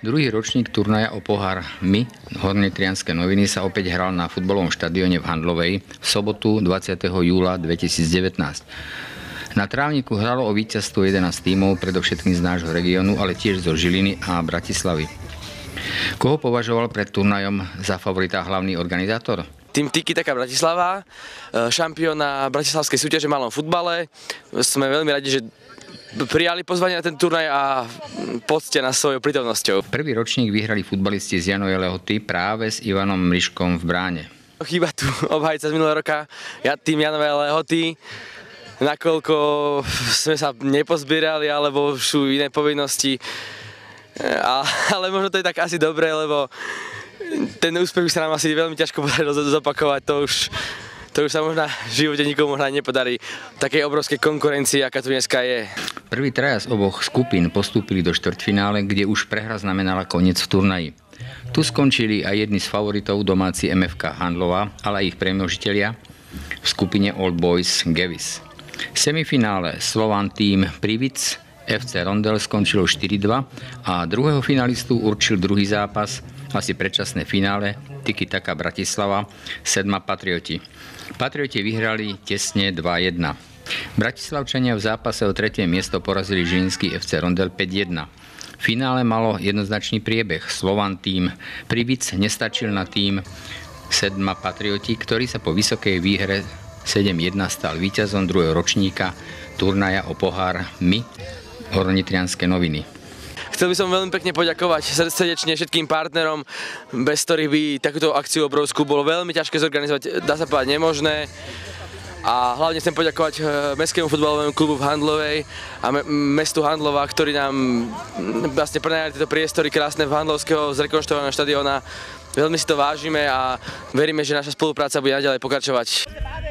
Druhý ročník turnaja o pohár My, Hornitrianske noviny, sa opäť hral na futbalovom štadióne v Handlovej v sobotu 20. júla 2019. Na trávniku hralo o víťazstvo 11 tímov, predovšetkým z nášho regiónu, ale tiež zo Žiliny a Bratislavy. Koho považoval pred turnajom za favorita hlavný organizátor? Tým Tiki Taka Bratislava, šampión na bratislavskej súťaže v malom futbale. Sme veľmi radi, že prijali pozvanie na ten turnaj a poctia nás svojou prítomnosťou. Prvý ročník vyhrali futbalisti z Janoje Lehoty práve s Ivanom Mriškom v bráne. Chýba tu obhajca z minulého roka, tým Janové Lehoty, nakoľko sme sa nepozbierali, alebo sú iné povinnosti. Ale možno to je tak asi dobré, lebo ten úspech by sa nám asi veľmi ťažko podarilo zopakovať. To už sa možno v živote nikomu možno nepodarí takej obrovskej konkurencii, aká tu dneska je. Prvý traja z oboch skupín postúpili do štvrťfinále, kde už prehra znamenala koniec v turnaji. Tu skončili aj jedni z favoritov domáci MFK Handlova, ale aj ich premnožitelia v skupine Old Boys Gevis. V semifinále Slovan tým Privic FC Rondel skončilo 4-2 a druhého finalistu určil druhý zápas, asi predčasné finále Tiki Taka Bratislava, Sedma Patrioti. Patrioti vyhrali tesne 2-1. Bratislavčania v zápase o tretie miesto porazili žilinský FC Rondel 5-1. V finále malo jednoznačný priebeh. Slovan tým Privic nestačil na tým Sedma Patrioti, ktorý sa po vysokej výhre 7-1 stal víťazom druhého ročníka turnaja o pohár My, Hornitrianske noviny. Chcel by som veľmi pekne poďakovať srdečne všetkým partnerom, bez ktorých by takúto akciu obrovskú bolo veľmi ťažké zorganizovať, dá sa povedať nemožné. A hlavne chcem poďakovať Mestskému futbalovému klubu v Handlovej a mestu Handlova, ktorí nám vlastne prenajali tieto priestory krásne v Handlovského zrekonštruovaného štadióna. Veľmi si to vážime a veríme, že naša spolupráca bude naďalej pokračovať.